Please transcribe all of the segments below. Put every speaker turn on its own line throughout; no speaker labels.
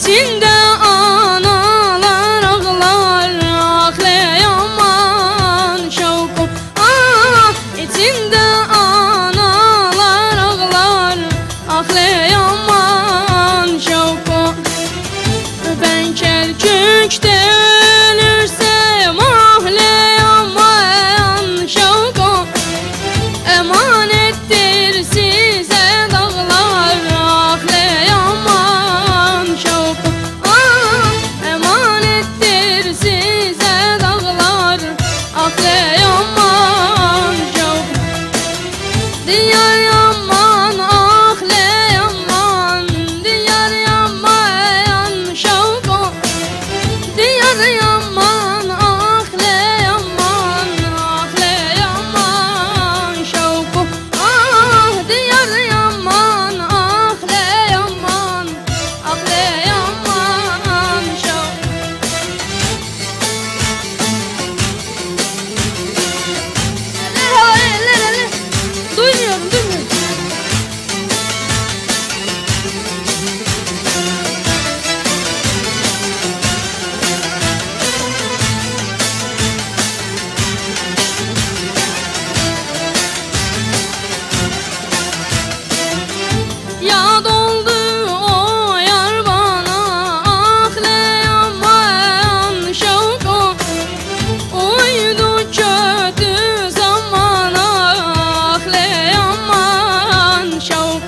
içinde analar ağlar, ah le yaman şavku. İçinde analar ağlar, ah le yaman şavku. Ben Kerkük'te ölürsem, ah le yaman şavku. Emanettir size dağlar, ah le yaman şavku. Emanettir size dağlar, ah le yaman şavku. Diyar yaman, ah le yaman, diyar yaman şavku. Diyar yaman, ah le yaman, ah le yaman şavku. Diyar yaman, ah le yaman, ah le yaman şavku. Ele. Duymuyorum. Yad oldu o yar bana, ah le yaman şavku. Uydu kötü zamana, ah le yaman şavku.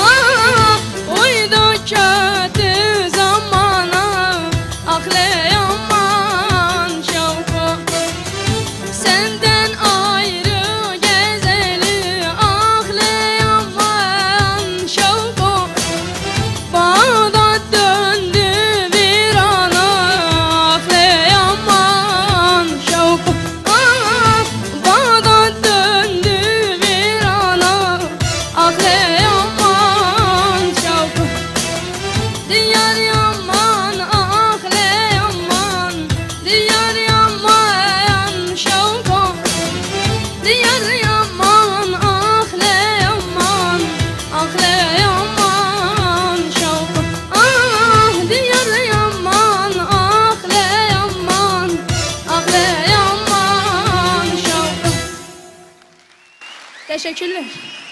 Uydu kötü zamana, ah le yaman şavku. Senden ayrı gezeli, ah le yaman şavku. Bağdat döndü bir ana, ah le yaman şavku. Bağdat döndü bir ana, ah le yaman şavku. Diyar yaman, ah le yaman, diyar yaman şavku. Diyar yaman, ah le yaman, ah le yaman şavku. Diyar yaman, ah le yaman, ah le yaman şavku. Teşekkürler.